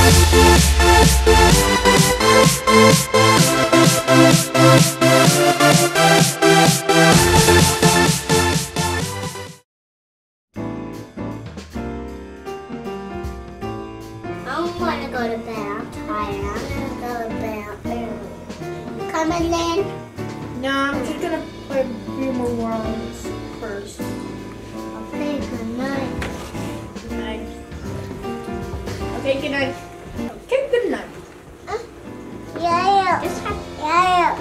want to go to bed. I'm tired. I'm going to go to bed early. Coming then? No, I'm just going to play a few more rounds first. Okay, good night. Good night. Okay, good night. Okay, good night. Yeah. Yeah.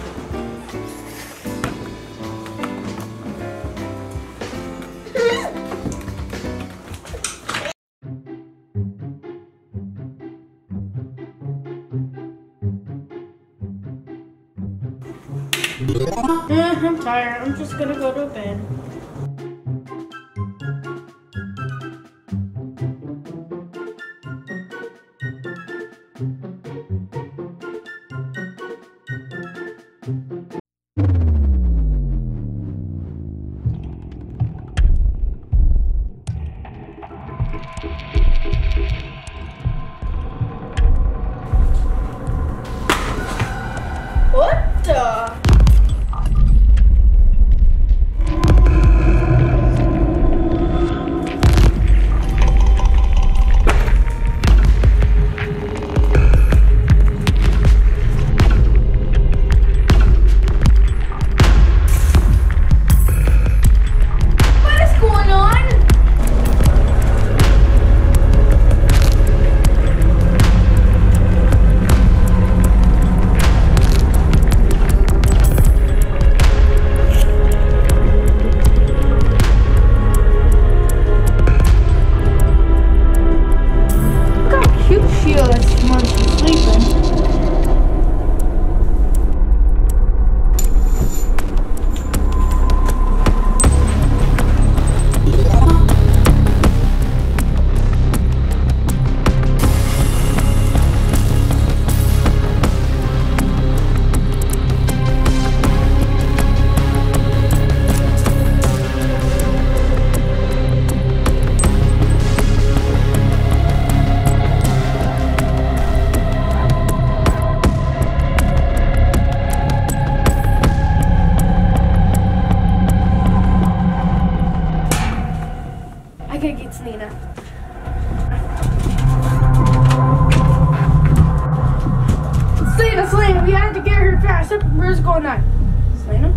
I'm tired. I'm just gonna go to bed. What the? I gotta get Selena. Selena, we have to get her fast. Where's going on? Selena?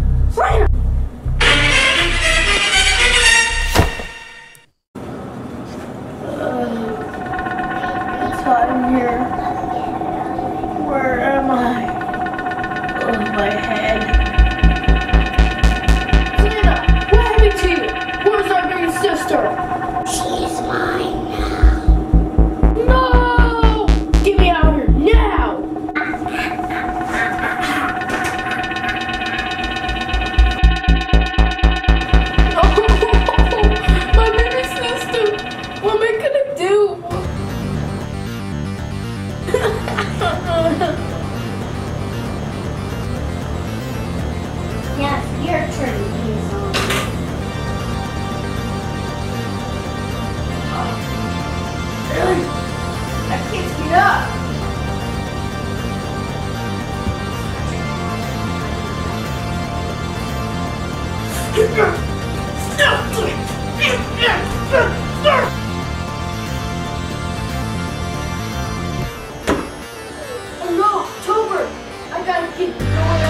It's hot in here. Where am I? Oh, my head. Selena, what happened to you? Where's our big sister? She's mine now. No! Get me out of here now! Oh, my baby sister! What am I gonna do? Yes, your turn, Hazel. Really? I can't get up! Oh no, October! I gotta get going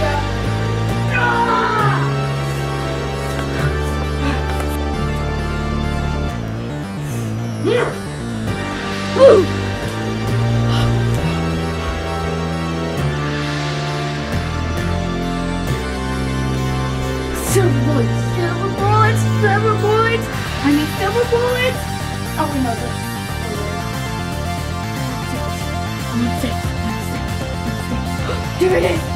Woo! Silver bullets! I need silver bullets! Oh, we know this. I'm safe. There it is!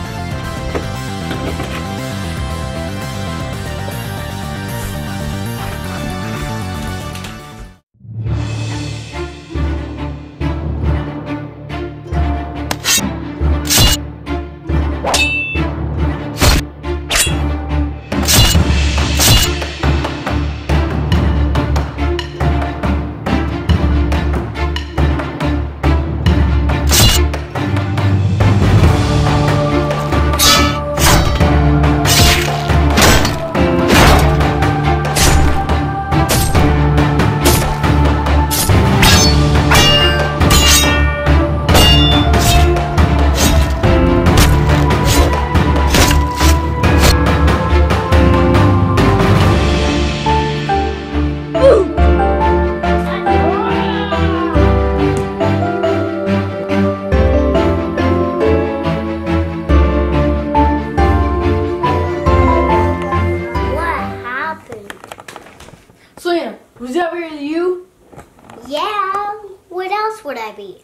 else would I be?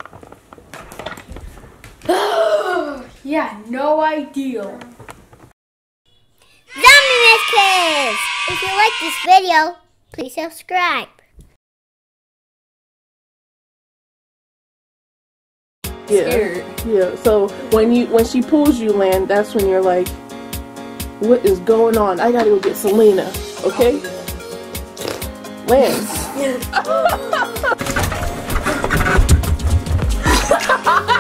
Yeah, no idea. Zombie Miss Kids! If you like this video, please subscribe. Yeah. So when she pulls you, Lan, that's when you're like, what is going on? I gotta go get Selena. Okay? Lan.